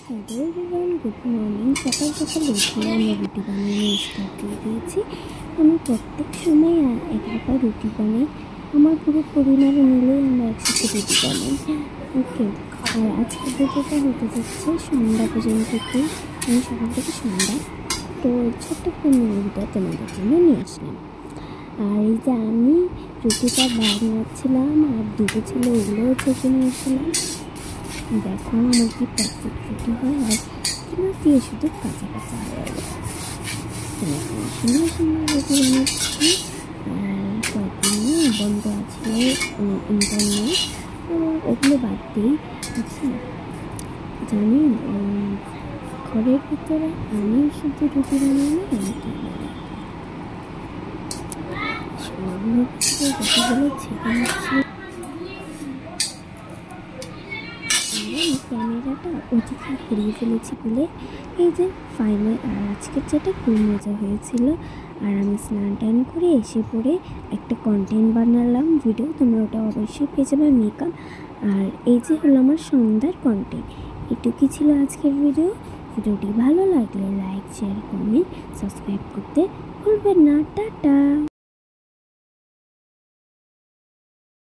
Hello everyone, good morning. সকাল সকাল উঠে আমি রুটি বানিয়ে স্টার্ট করে দিয়েছি। আমি প্রত্যেক সময় এক একা রুটি বানাই। আমার পুরো পরিবার মিলে আমরা একসাথে রুটি বানাই। ওকে, আর আজকে ভিডিওটা হতে যাচ্ছে সন্ধ্যা পর্যন্ত। আমি সকাল থেকে সন্ধ্যা তো ছোট্ট একটা ভিডিও তোমাদের জন্য নিয়ে আসলাম। আর এই যে আমি রুটিটা বানাচ্ছিলাম আর দুটো ছিল ওগুলোও ছেঁকে নিয়েছিলাম। দেখো আমার কি পারফেক্ট রুটি হয়, আর কিনা দিয়ে শুধু কাঁচা কাঁচা হয়ে যায়। সুন্দর সুন্দর রুটি বানাচ্ছি। আর কয়েকদিন বন্ধ আছে ইন্টারনেট, তো ওগুলো বাদ দিই। আচ্ছা জানি ঘরের ভিতরে আমি শুধু রুটি বানাই না, অনেকে বানাই। রুটিগুলো ছেঁকে নিচ্ছি। ক্যামেরাটা ওদিকে ঘুরিয়ে ফেলেছি বলে এই যে ফাইনাল। আর আজকের যেটা খুব মজা হয়েছিল। আর আমি স্নান টান করে এসে পড়ে একটা কন্টেন্ট বানালাম ভিডিও, তোমরা ওটা অবশ্যই পেয়ে যাবে মেকআপ। আর এই যে হলো আমার সন্ধ্যার কন্টেন্ট। এটুকুই ছিল আজকের ভিডিওটি ভালো লাগলে লাইক, শেয়ার, কমেন্ট, সাবস্ক্রাইব করতে ভুলবেন না। টাটা।